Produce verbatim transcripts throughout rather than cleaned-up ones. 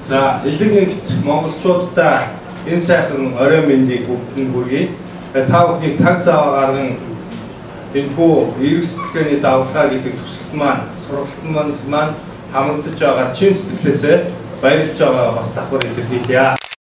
За, элэг нэгт монголчуудаа энэ сайхан орой мэндийг бүгдэн хүргэе. Та бүхний цаг зав гарган энэ хүү эрг сэтгэлгээний давлгаа гэдэг төсөлт маань, сургалтын маань хамрагдаж байгаа чин сэтгэлээсээ баярлж байгаа бас давхар илэрхийлье.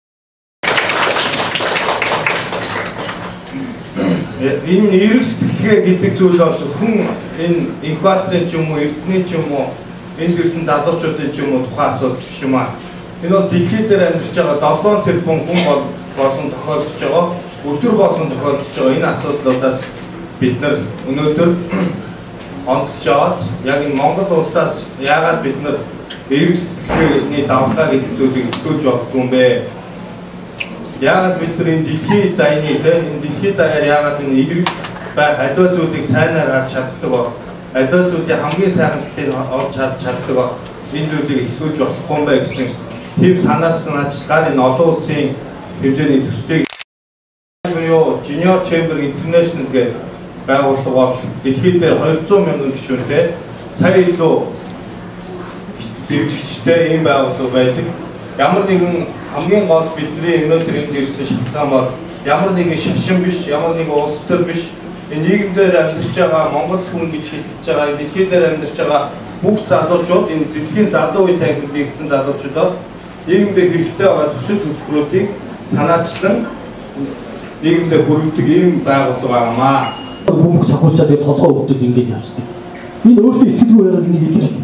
Энэ эрг сэтгэлгээ гэдэг зүйл бол хүн энэ инкватрийн ч юм уу, эрдэнэ ч юм уу, энд ирсэн залуучуудын ч юм уу тухайн асуудал биш юм аа. Энэ бол дэлхийд дээр амьдарч байгаа долоон тэрбум хүн болгон тохиолдож байгаа, өдөр болгон тохиолдож байгаа энэ асуудлуудаас бид нар өнөөдөр онцлж аваад яг энэ Монгол улсаас яагаад бид нар эрг сэтгэлгээний давлгаа гэдэг зүйлийг төвж боддог юм бэ? Яагаад бид нар энэ дэлхийн дайны энэ дэлхийн даяар яагаад энэ эрг байх аливаа зүйлийг сайнаар харж чаддаг ба аливаа зүйлийн хамгийн сайхан талыг олж харж чаддаг ба энэ зүйлийг ихлүүлж болохгүй юм байна гэсэн тийм санаас наач гар энэ олон улсын хэмжээний төслийг юу Junior Chamber International гэдэг байгууллага бол дэлхийд дээр хоёр зуун мянган гишүүнтэй сая илүү дэвжигчтэй ийм байгууллага байдаг. Ямар нэгэн хамгийн гол бидний өнөөдөр энд ирсэн шалтгаан бол ямар нэгэн шашин биш, ямар нэгэн улс төр биш. Энэ нийгэмдэр амьдарч байгаа Монгол хүн гэж хэлж байгаа, дэлхийд дээр амьдарч байгаа бүх залуучууд, энэ дэлхийн залуу үе тахинд нэгдсэн залуучуудаа нийгэмдээ хэрэгтэй байгаа төсөл хөтөлбөрүүдийг санаачлан нийгэмдээ хүргэдэг ийм байгууллага байнамаа. Бөмбөг сохолчаад тэгээд толгой өвдөл ингэж явцдаг. Энэ өөртөө итгэлгүй байгаад нэг илэрсэн.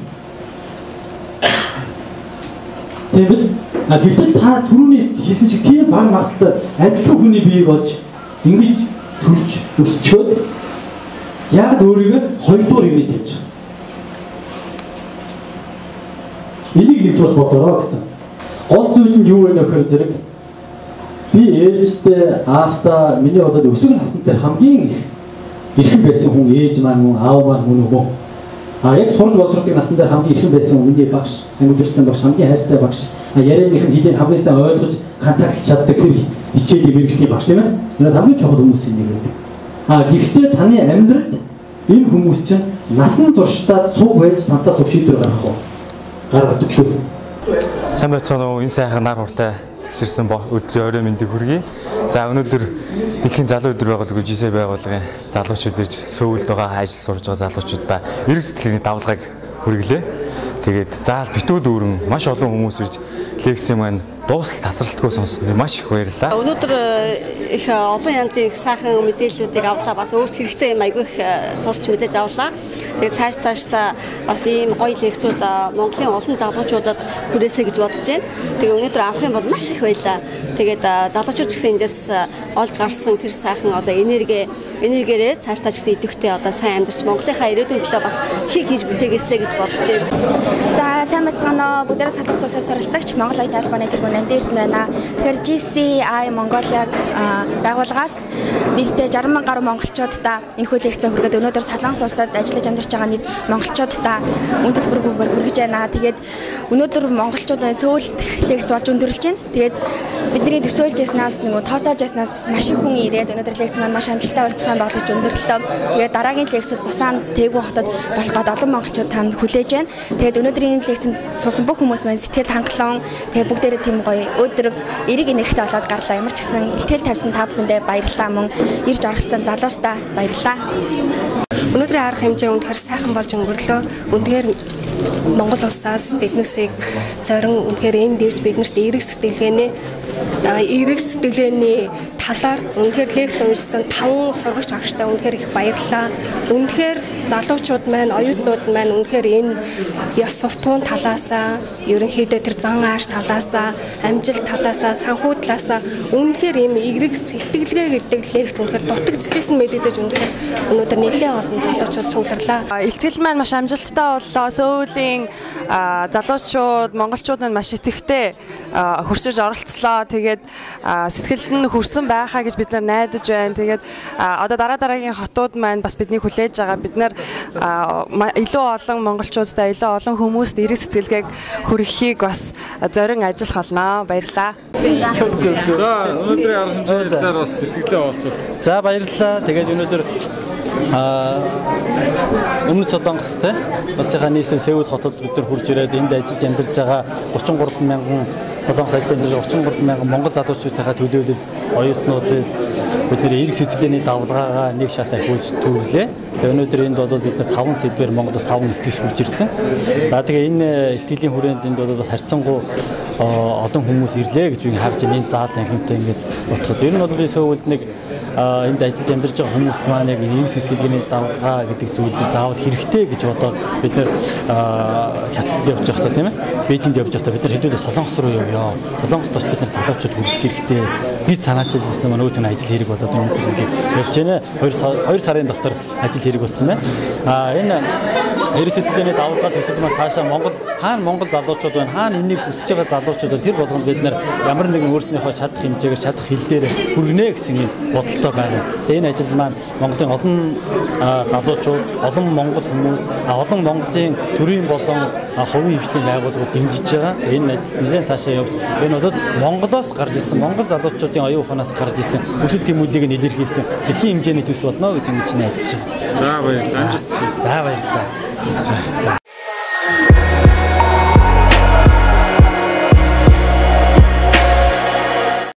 Тэгээд а гэтэл та түрүүний хийсэн шиг тийм баг магтал адилхан хүний бий болж ингэж төрж өсчөөд яг өөрийгөө хоёрдугаар юм тавьж. Энийг нэгдүгээр бодороо гэсэн. Гол зүйл нь юу вэ нөхөр зэрэг би ээжтэй аавтаа миний бодоод өсвөр насны дээр хамгийн эрхэм байсан хүн ээж маань мөн аав маань мөн өгөө. А яг сурч боловсролтын насны дээр хамгийн эрхэм байсан хүн миний багш, ангидэрсэн багш, хамгийн хайртай багш. Ярианых нь хэлийг хамгийн сайн ойлгож контактлж чаддаг тэр хичээлийн мэргэжлийн багш тийм ээ. Энэ хамгийн чухал хүмүүсийн нэг байдаг. А гэхдээ таны амьдралд энэ хүмүүс чинь насан туршдаа цуг байж тантаа цуг шийдвэр гаргах уу? Гаргадаггүй. Сайн байцгаана уу? Энэ сайхан нар хуртай тэгшэрсэн өдрийн орой мэндийг хүргэе. За өнөөдөр дэлхийн залуу өдөр байгууллагын жи эс байгууллагын залуучууд ирж сөүлд байгаа ажил сурж байгаа залуучуудаа эрг сэтгэлгээний давлгааг хүргэлээ. Тэгээд заал битүү дүүрэн маш олон хүмүүс ирж лекцийн маань дуустал тасралтгүй сонссонд маш их баярлалаа. Өнөөдөр их олон янзын их сайхан мэдээллүүдийг авлаа. Бас өөрт хэрэгтэй юм айгүй их сурч мэдээж авлаа. Тэгээд цааш цаашдаа бас ийм гоё лекцүүд Монголын олон залуучуудад хүрээсэй гэж бодож байна. Тэгээд өнөөдөр авах юм бол маш их байлаа. Тэгээд залуучууд ч гэсэн эндээс олж гарсан тэр сайхан одоо энерги энергиэрээ цаашдаа ч гэсэн идэвхтэй одоо сайн амьдарч Монголынхаа ирээдүйн төлөө бас хийг хийж бүтээгээсэй гэж бодож байна. За сайн байцгаана уу? Бүгдээрээ салгах суусаас суралцагч Монгол Оюутны албаны тэргүүн Нандирд байна. Тэгэхээр жи эс ай Mongolia байгууллагаас нийтдээ жарган мянган гаруй монголчуудаа энэ хүү лекцээ хүргээд өнөөдөр Солонгос улсад ажиллаж амьдарч байгаа нийт монголчуудаа үн төлбөргүйгээр хүргэж байна. Тэгээд өнөөдөр монголчуудын сөүлт лекц болж өндөрлж байна. Тэгээд бидний төсөөлж яснаас нэг тооцоолж яснаас маш их хүн ирээд өнөөдөр лекц маань маш амжилттай болж байгаа болох гэж өндөрлөлөө. Тэгээд дараагийн лекцэд Бусан Тээгүү хотод болох гээд олон монголчууд танд хүлээж байна. Тэгээд өнөөдрийн лекцэнд суусан бүх хүмүүс маань сэтгэл хангалуун тэгээд бүгдээрээ тийм гоё өдөр эрэг энергитэй болоод гарлаа. Ямар ч гэсэн ихтгэл тавьсан та бүхэндээ баярлалаа мөн ирж оролцсон залуустаа баярлалаа. Өнөөдрийн арга хэмжээ үнэхээр сайхан болж өнгөрлөө. Үнэхээр Монгол улсаас биднээсийг зорин үнэхээр энд ирж биднэрт эрэг сэтгэлгээний эрэг сэтгэлгээний талаар үнэхээр лекц уншсан таван сурагч багштай үнэхээр их баярлалаа. Үнэхээр залуучууд маань, оюутнууд маань үнэхээр энэ яс суртахуун талаасаа, ерөнхийдөө тэр зан ааш талаасаа, амжилт талаасаа, санхүү талаасаа үнэхээр ийм эрэг сэтгэлгээ гэдэг лекц үнэхээр дутагдчихсэн мэдээж үнэхээр өнөөдөр нэлээд олон залуучууд цугларлаа. Илтгэл маань маш амжилттай боллоо. Сөүлийн залуучууд, монголчууд маань маш итгэвтэй хурцж оролцлоо. Тэгээд сэтгэлд нь хүрсэн байхаа гэж бид нар найдаж байна. Тэгээд одоо дараа дараагийн хотууд маань бас биднийг хүлээж байгаа. Бид нар илүү олон монголчуудтай, илүү олон хүмүүст эрэг сэтгэлгээг хүргэхийг бас зорин ажиллах болно. Баярлалаа. За өнөөдрийн арга хэмжээгээр бас сэтгэлээ олцвол. За баярлалаа. Тэгээд өнөөдөр Аа өмнөд Солонгостой Улсын нийслэл Сеул хотод бид нар хурж ирээд энд ажиллаж амьдарч байгаа гурван гурван мянган Солонгос ажиллаж амьдарч гурван гурван мянган монгол залуучуудынхаа төлөөлөл оюутнуудыг бид нэр эрг сэтгэлгээний давлгаагаа нэг шат ахиулж төвлөө. Тэгээ өнөөдөр энд бол бид нар таван сэдвээр Монголоос таван илтгэгч хурж ирсэн. За тэгээ энэ илтгэлийн хүрээнд энд бол харьцангуй олон хүмүүс ирлээ гэж би харж байна. Энэ заалт анхимтай ингээд утгад. Ер нь бол би Сөүлд нэг энд ажиллаж амьдарч байгаа хүмүүс маань яг эрг сэтгэлгээний давлгаа гэдэг зүйлийг заавал хэрэгтэй гэж бодоод бид нар хятад явж байхдаа тийм ээ. Бээжинд явж байхдаа бид нар хэдүүлээ Солонгос руу явъя. Солонгост очиж бид нар залуучууд хүргэх хэрэгтэй гэж санаачилж ирсэн маань өөтөн ажил хэрэг болоод өнөөдөр ингээд явж байна. хоёр сарын дотор ажил хэрэг болсон байна. А энэ эрг сэтгэлгээний давлгаа төсөл маань цаашаа Монгол хаана Монгол залуучууд байна, хаана энийг хүсэж байгаа залуучууд байна. Тэр болгонд бид нар ямар нэгэн өөрснийхөө чадах хэмжээгээр чадах хил дээр хүргэнэ гэсэн юм бодолтой байна. Тэгээ энэ ажил маань Монголын олон залуучууд, олон монгол хүмүүс, олон Монголын төрийн болон хувийн хвшлийн байгууллагууд дэмжиж байгаа. Энэ ажил нэлээд цаашаа явж энэ бол Монголоос гарч ирсэн, монгол залуучуудын оюун ухаанаас гарч ирсэн өсөлт тэмүүлгийг нь илэрхийлсэн дэлхийн хэмжээний төсөл болно гэж ингэж найдаж байгаа. За баярлалаа. За баярлалаа.